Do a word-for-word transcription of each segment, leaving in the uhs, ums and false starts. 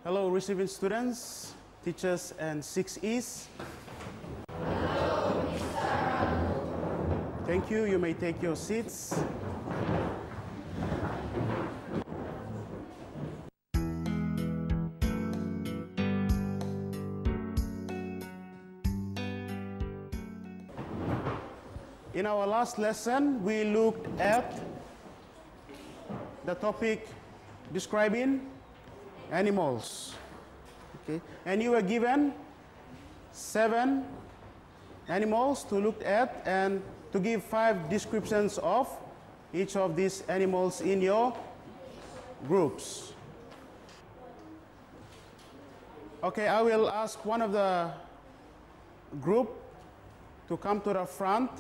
Hello, receiving students, teachers, and six E's. Hello, Mister Raul. Thank you. You may take your seats. In our last lesson, we looked at the topic describing animals. Okay, and you were given seven animals to look at and to give five descriptions of each of these animals in your groups. Okay, I will ask one of the group to come to the front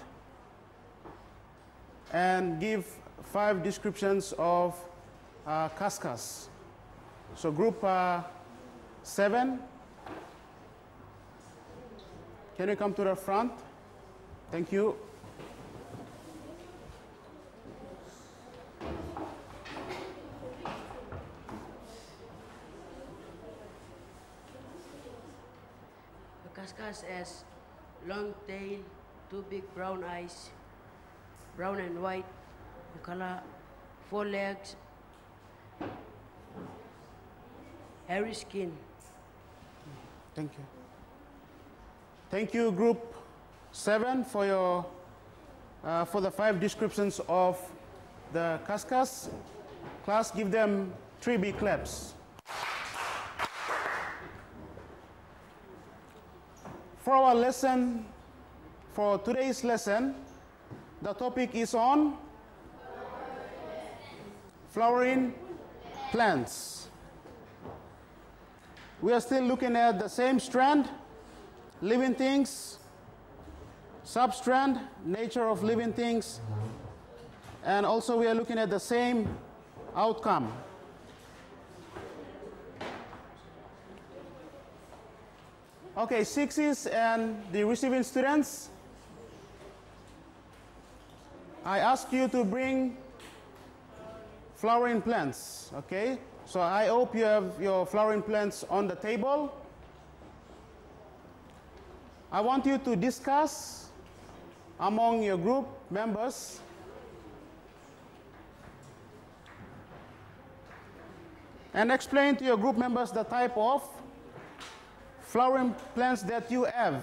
and give five descriptions of uh, Kashkas. So group uh, seven, can you come to the front? Thank you. The Kashkas has long tail, two big brown eyes, brown and white in color, four legs, hairy skin. Thank you. Thank you, group seven, for your uh, for the five descriptions of the Kashkas. Class, give them three big claps. For our lesson, for today's lesson, the topic is on flowering plants. We are still looking at the same strand, living things, substrand, nature of living things, and also we are looking at the same outcome. Okay, sixes and the receiving students, I ask you to bring flowering plants, okay? So I hope you have your flowering plants on the table. I want you to discuss among your group members and explain to your group members the type of flowering plants that you have.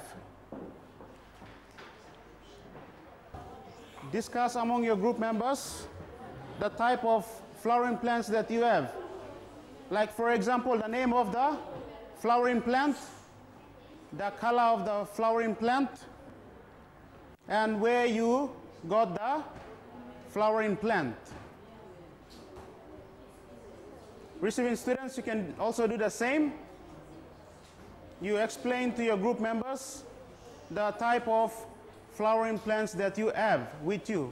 Discuss among your group members the type of flowering plants that you have. Like, for example, the name of the flowering plant, the color of the flowering plant, and where you got the flowering plant. Receiving students, you can also do the same. You explain to your group members the type of flowering plants that you have with you.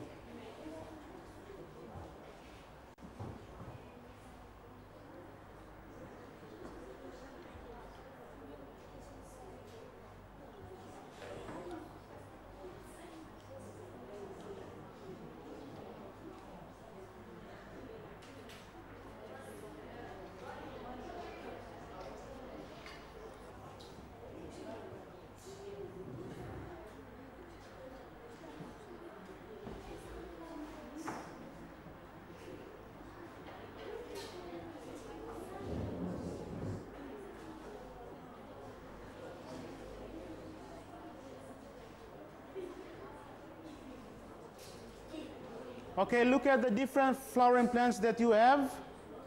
Okay, look at the different flowering plants that you have.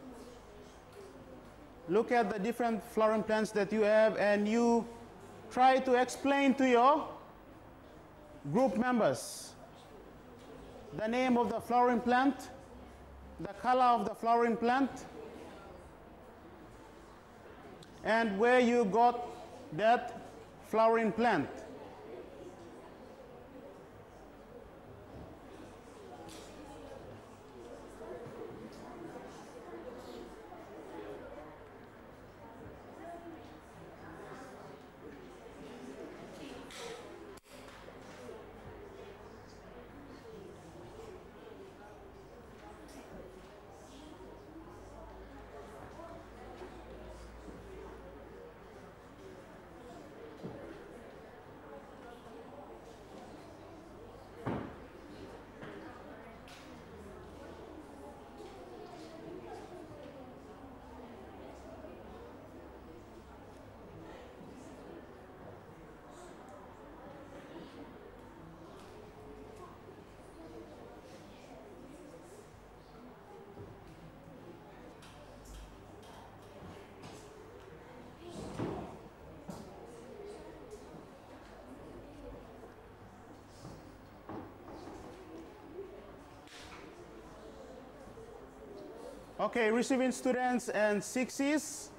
Look at the different flowering plants that you have, and you try to explain to your group members the name of the flowering plant, the color of the flowering plant, and where you got that flowering plant. Okay, receiving students and sixes.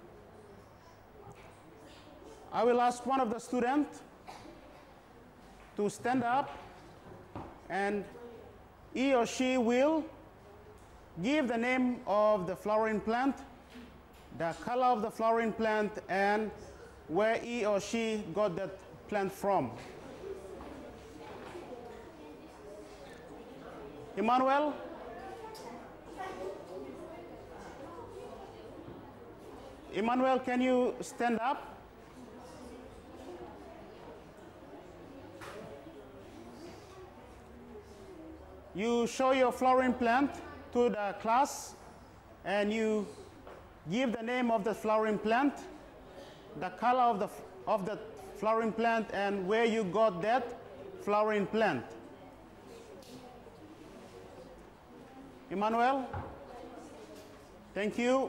I will ask one of the students to stand up, and he or she will give the name of the flowering plant, the color of the flowering plant, and where he or she got that plant from. Emmanuel? Emmanuel, can you stand up? You show your flowering plant to the class, and you give the name of the flowering plant, the color of the, of the flowering plant, and where you got that flowering plant. Emmanuel? Thank you.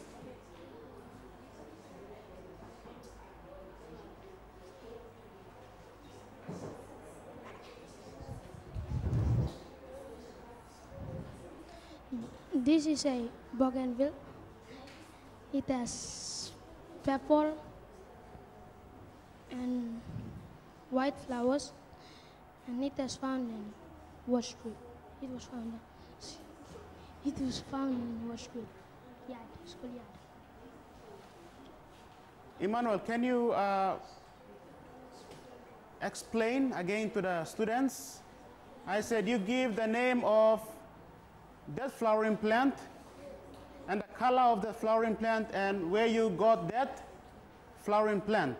This is a bougainville. It has purple and white flowers, and it is found in Wall Street. It was found. It was found in Wall Street. Yard, school yard. Emmanuel, can you uh, explain again to the students? I said you give the name of that flowering plant and the color of the flowering plant and where you got that flowering plant.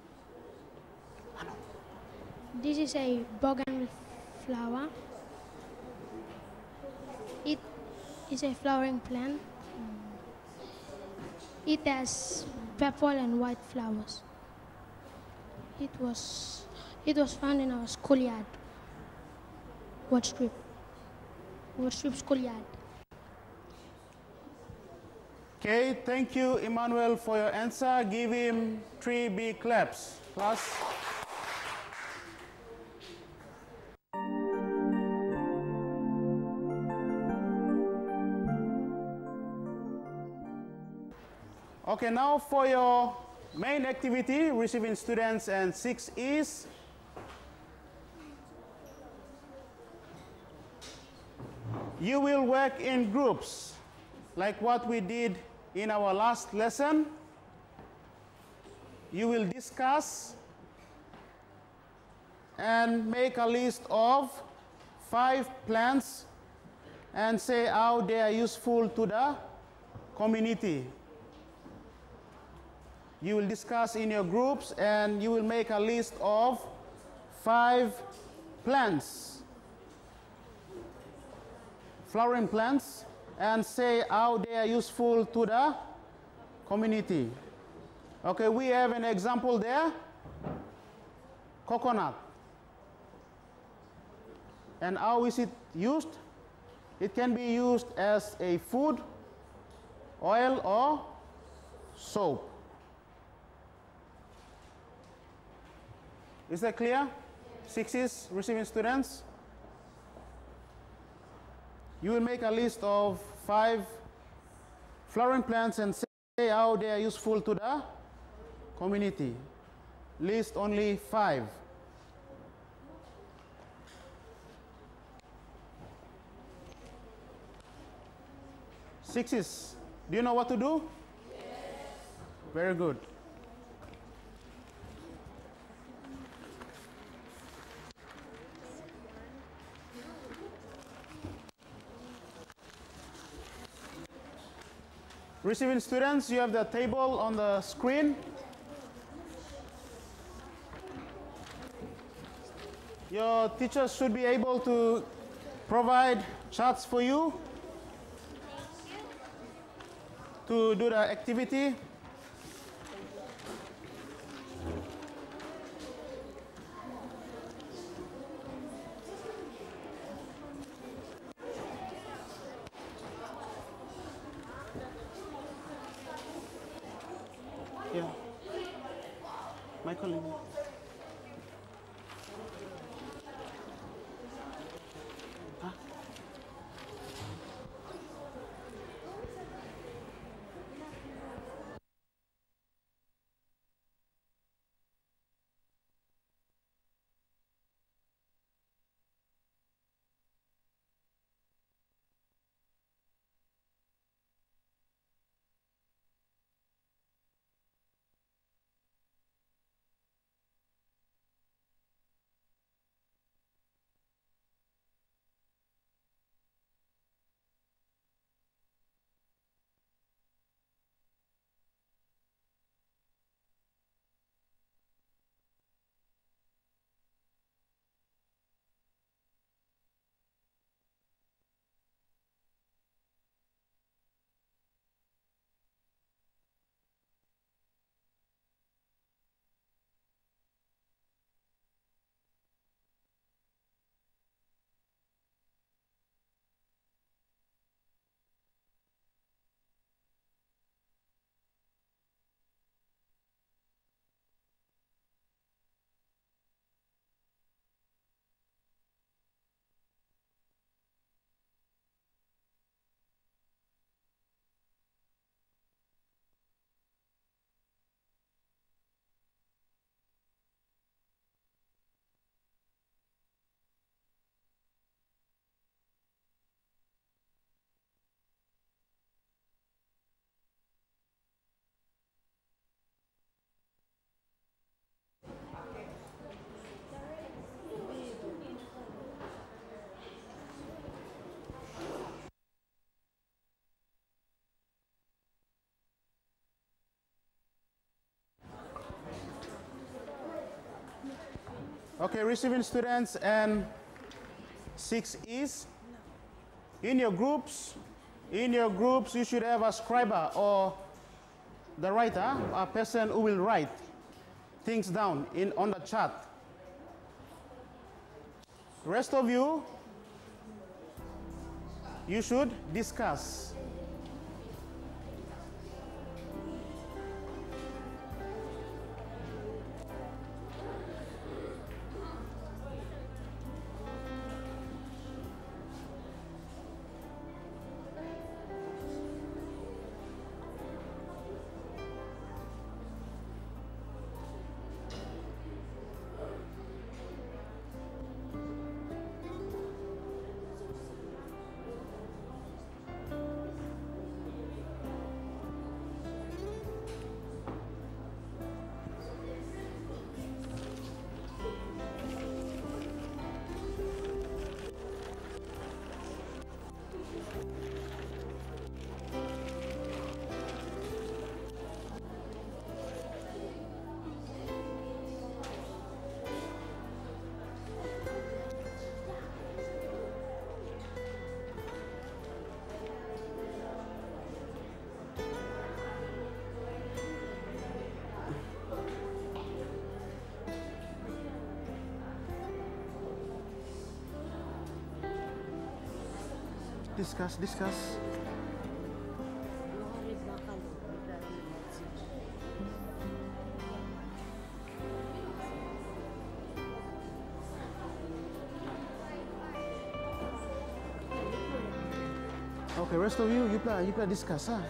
This is a bougainville flower. It is a flowering plant. It has purple and white flowers. It was it was found in our schoolyard. What strip? What strip schoolyard? Okay, thank you, Emmanuel, for your answer. Give him three big claps. Class. Okay, now for your main activity, receiving students and six is you will work in groups like what we did in our last lesson. You will discuss and make a list of five plants and say how they are useful to the community. You will discuss in your groups and you will make a list of five plants, flowering plants, and say how they are useful to the community. Okay, we have an example there, coconut. And how is it used? It can be used as a food, oil, or soap. Is that clear? Sixes, receiving students? You will make a list of five flowering plants and say how they are useful to the community. List only five. Sixes, do you know what to do? Yes. Very good. Receiving students, you have the table on the screen. Your teachers should be able to provide charts for you to do the activity. Yeah. Michael. Huh? Okay, receiving students, and six is in your groups. In your groups, you should have a scriber or the writer, a person who will write things down in on the chart. Rest of you, you should discuss. Discuss, discuss. Okay, rest of you, you play, you play discuss, huh?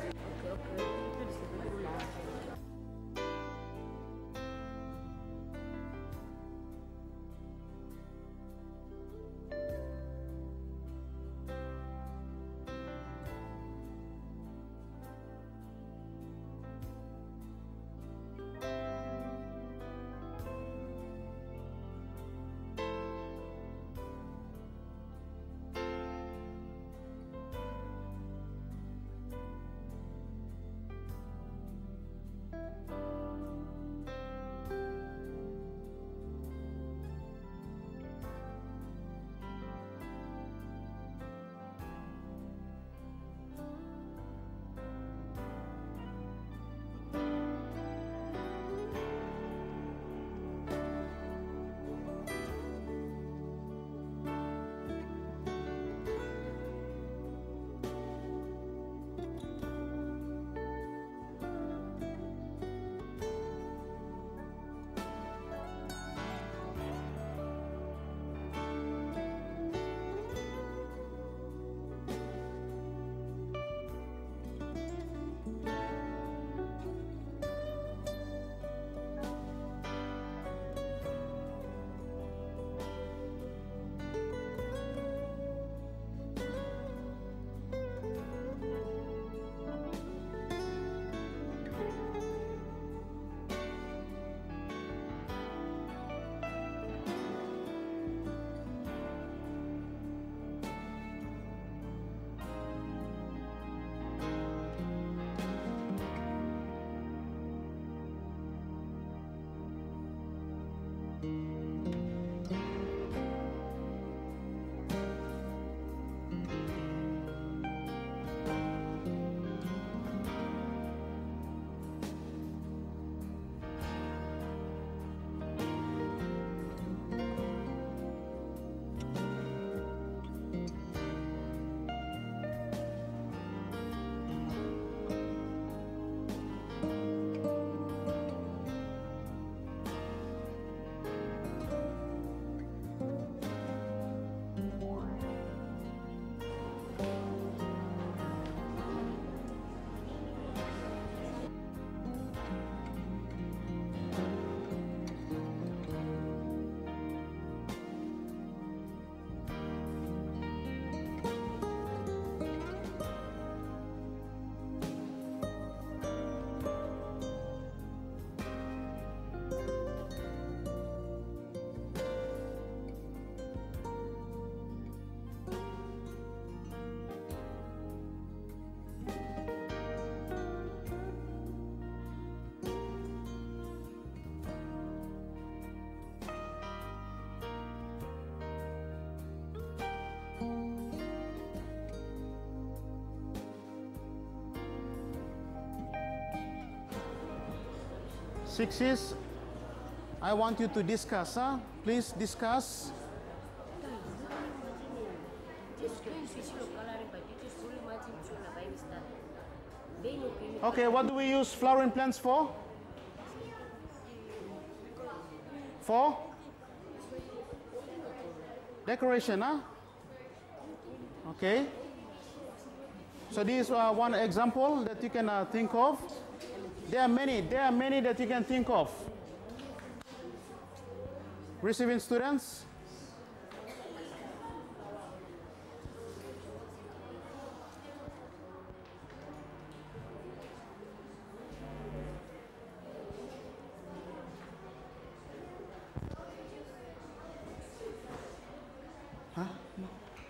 Six is, I want you to discuss. Huh? Please discuss. Okay, what do we use flowering plants for? For? Decoration, huh? Okay. So this is uh, one example that you can uh, think of. There are many, there are many that you can think of. Receiving students? Huh? No.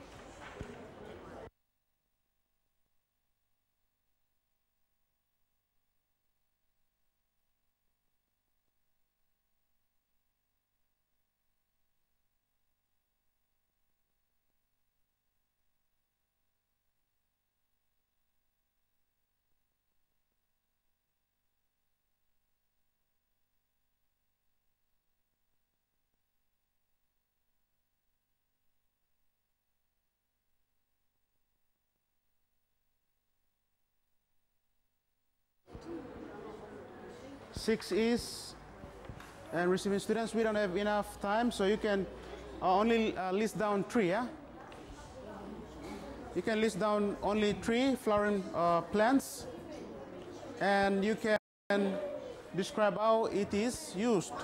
Six is, and receiving students, we don't have enough time, so you can uh, only uh, list down three, yeah? You can list down only three flowering uh, plants, and you can describe how it is used.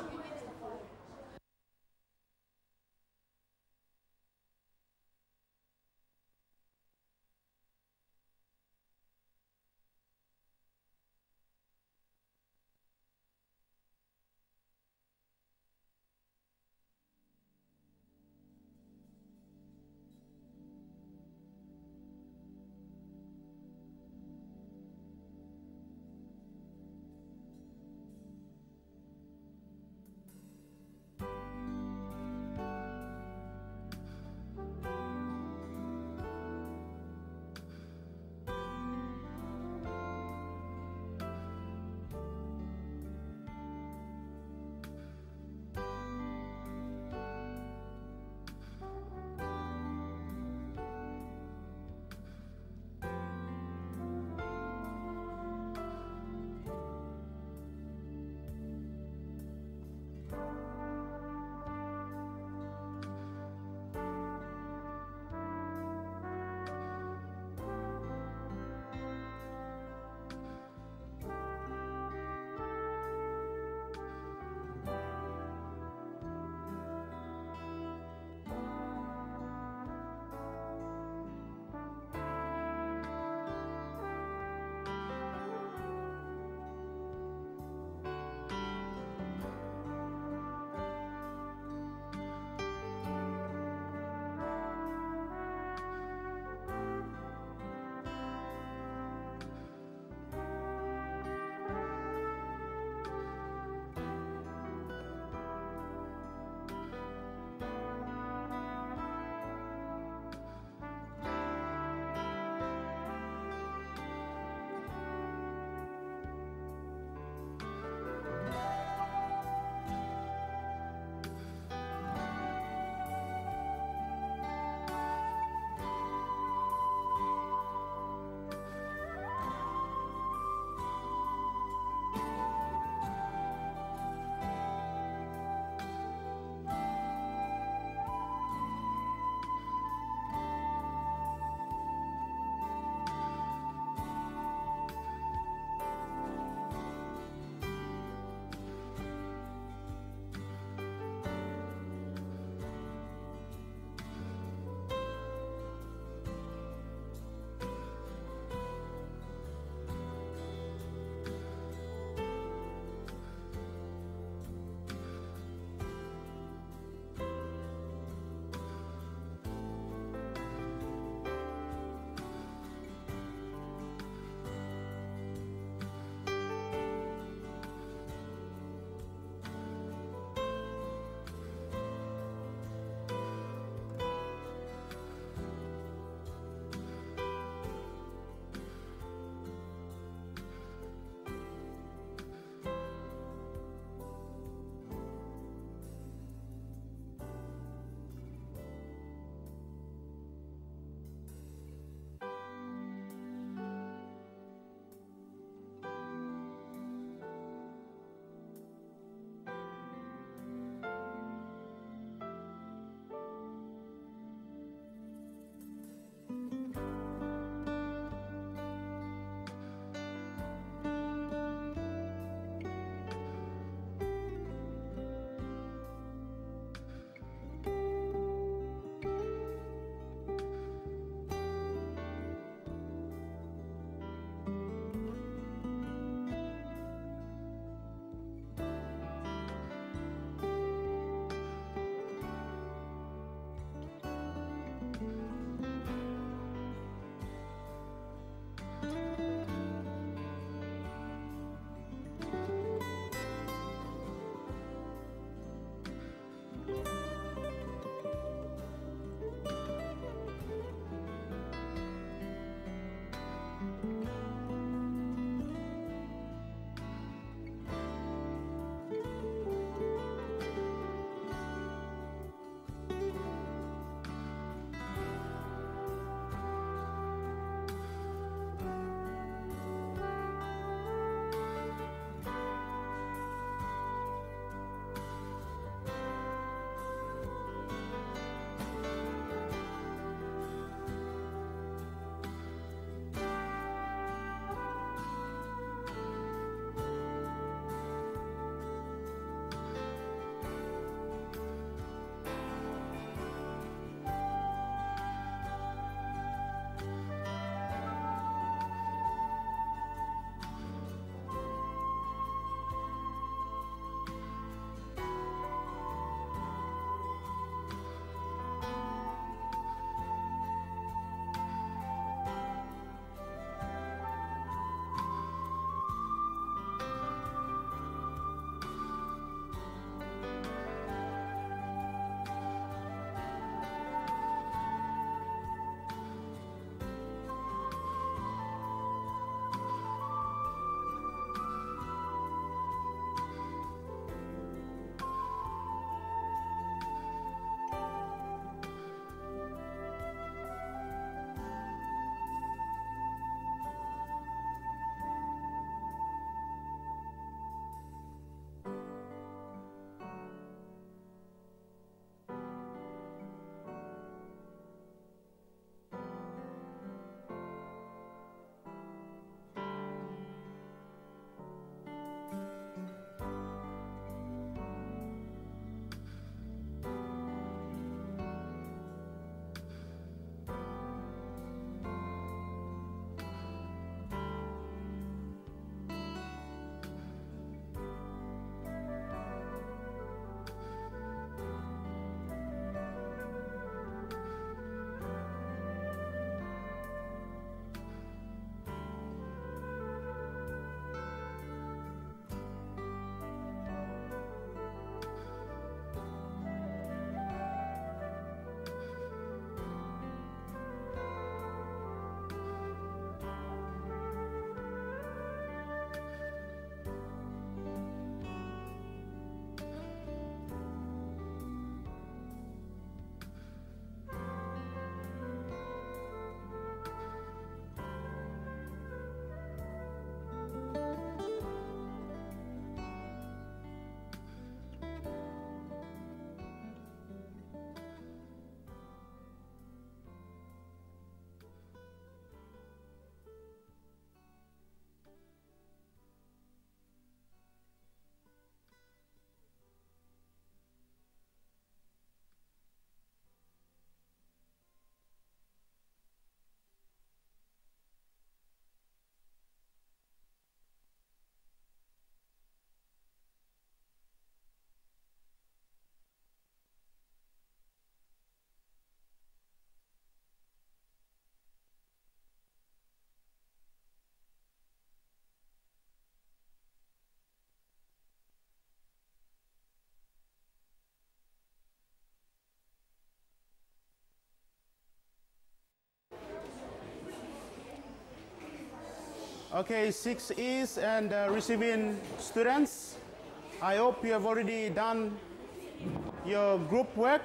Okay, six E's and uh, receiving students. I hope you have already done your group work.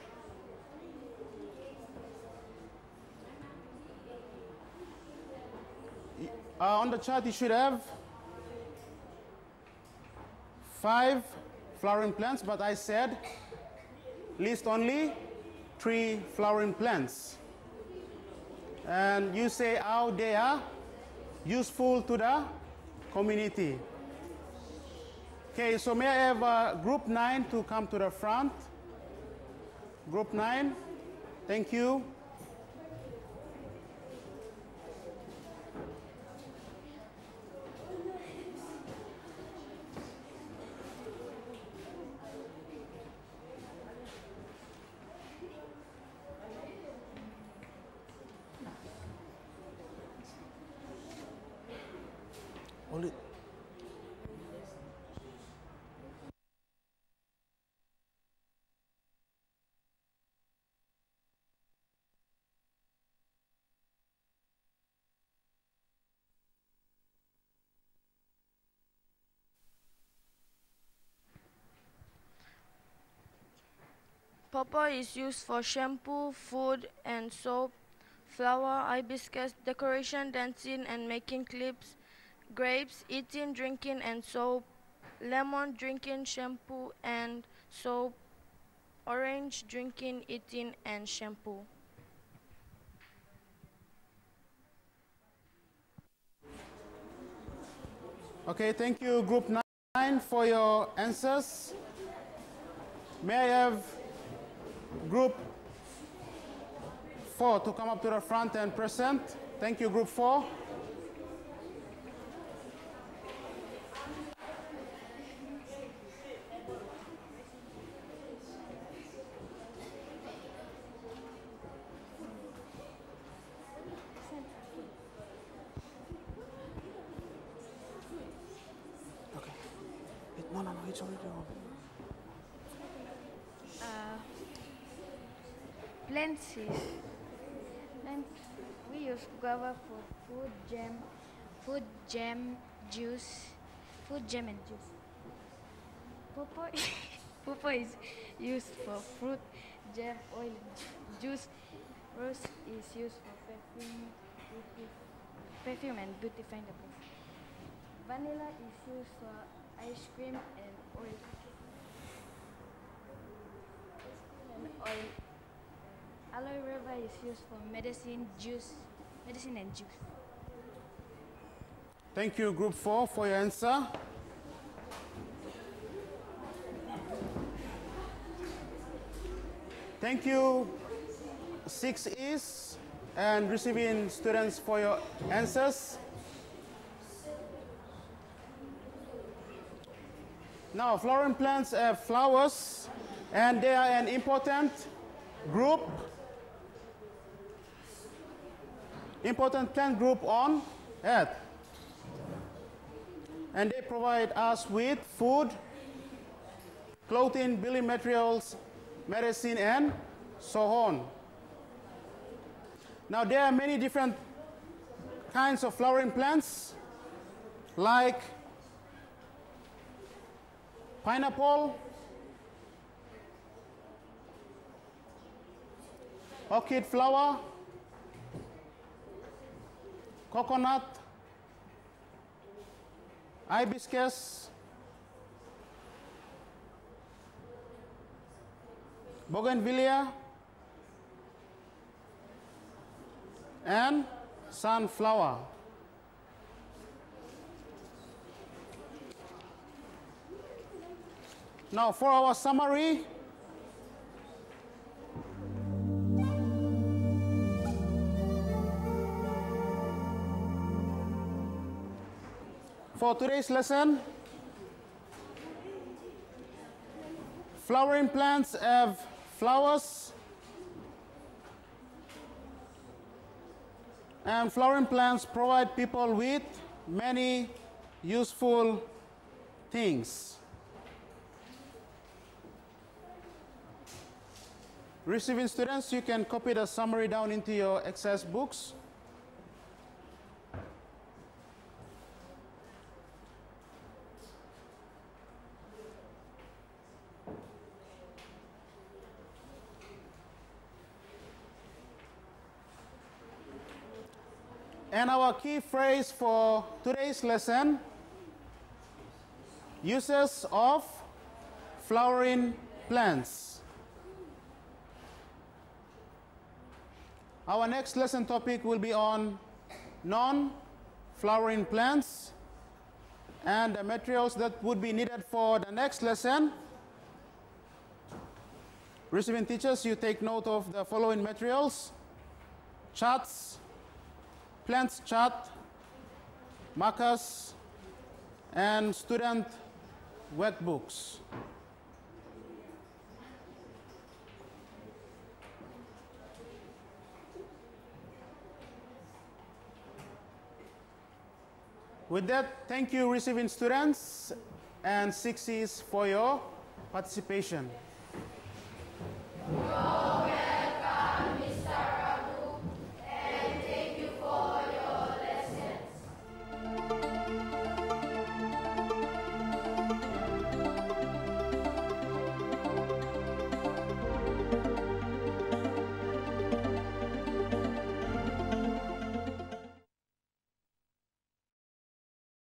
Uh, on the chart you should have five flowering plants, but I said list only three flowering plants. And you say how they are useful to the community. Okay, so may I have uh, group nine to come to the front? Group nine, thank you. Only Pawpaw is used for shampoo, food and soap, flower, hibiscus, decoration, dancing and making clips, grapes, eating, drinking and soap, lemon, drinking, shampoo and soap, orange, drinking, eating and shampoo. Okay, thank you, group nine, for your answers. May I have group four to come up to the front and present? Thank you, group four. Okay. No, no, no, it's already on. Plants is plants. We use guava for food, jam, food, jam, juice, food, jam and juice. Pawpaw, pawpaw is used for fruit, jam, oil, and juice. Rose is used for perfume, beauty, perfume and beautifying the place. Vanilla is used for ice cream and oil. And oil. Aloe vera is used for medicine, juice, medicine and juice. Thank you, group four, for your answer. Thank you, six E's and receiving students, for your answers. Now, flowering plants have flowers, and they are an important group, important plant group on Earth. And they provide us with food, clothing, building materials, medicine, and so on. Now, there are many different kinds of flowering plants, like pineapple, orchid flower, coconut, hibiscus, bougainvillea, and sunflower. Now, for our summary, for today's lesson, flowering plants have flowers, and flowering plants provide people with many useful things. Receiving students, you can copy the summary down into your Access books. And our key phrase for today's lesson, uses of flowering plants. Our next lesson topic will be on non-flowering plants and the materials that would be needed for the next lesson. Receiving teachers, you take note of the following materials: charts, plants chart, markers, and student workbooks. With that, thank you, receiving students and six C's for your participation.